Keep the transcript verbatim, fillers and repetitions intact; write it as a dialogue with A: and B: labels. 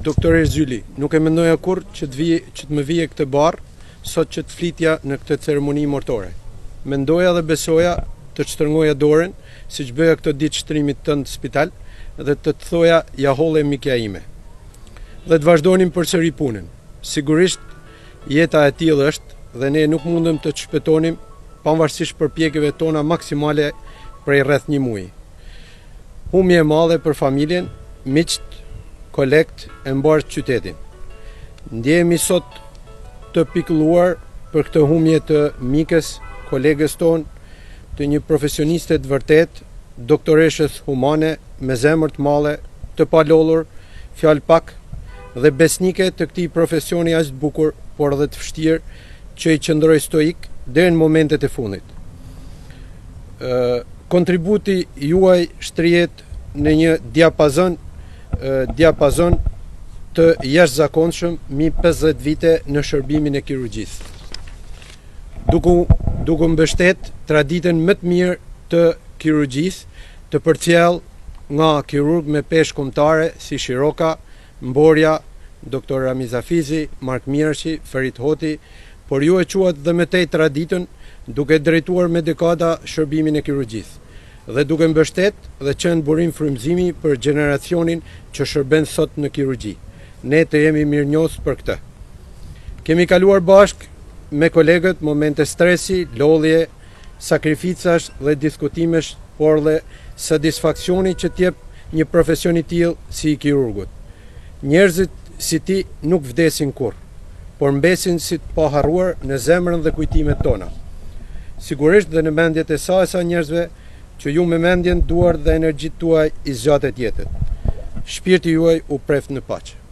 A: Doktore Zyli, nuk e mendoja kur që të, vije, që të më vije këtë barë, sot që të flitja në këtë ceremoni mortore. Mendoja dhe besoja të çtërngoja dorën, si që bëja këtë ditë shtrimit tënd spital, dhe të të thoja ja holle mikja ime. Dhe të vazhdonim përsëri punën. Sigurisht, jeta e tillë është dhe ne nuk mundem të të shpëtonim pavarësisht përpjekjeve tona maksimale prej rreth një muaji. Humje e madhe për familjen, miqt, kolekt e mbarë qytetin. Ndjehemi sot të pikëlluar për këtë humje të mikës, kolegës tonë, të një profesioniste të vërtet, doktoreshës humane, me zemër të madhe, të palollur, fjalë pak dhe besnike të këtij profesioni aq të bukur, por edhe të vështirë, që i qëndroi stoik deri në momentet e fundit. Ë, kontributi juaj shtrihet në një diapazon diapazon të jashtëzakonshëm mi pesëdhjetë vite në shërbimin e kirurgjisë. Duke duke mbështet traditën më të mirë të kirurgjisë, të përcjell nga kirurg me peshë kombëtare si Shiroka, Mborja, doktor Ramiz Hafizi, Mark Mirashi, Ferit Hoti, por ju e quat dhe me tej traditën duke drejtuar me dekada shërbimin e kirurgjisë dhe duke mbështet dhe qenë burim frymëzimi për generacionin që shërben sot në kirurgji. Ne të jemi mirënjohës për këtë. Kemi kaluar bashk me kolegët momente stresi, lodhje, sakrificash dhe diskutimesh, por dhe satisfaksioni që t'jep një profesion i tillë si i kirurgut. Njerëzit si ti nuk vdesin kurrë, por mbesin si të paharruar në zemrën dhe kujtimet tona. Sigurisht dhe në mendjet e sa e sa njerëzve që ju me mendjen, duar dhe energjit tuaj i zgjatet jetën. Shpirti juaj u preft në paqe.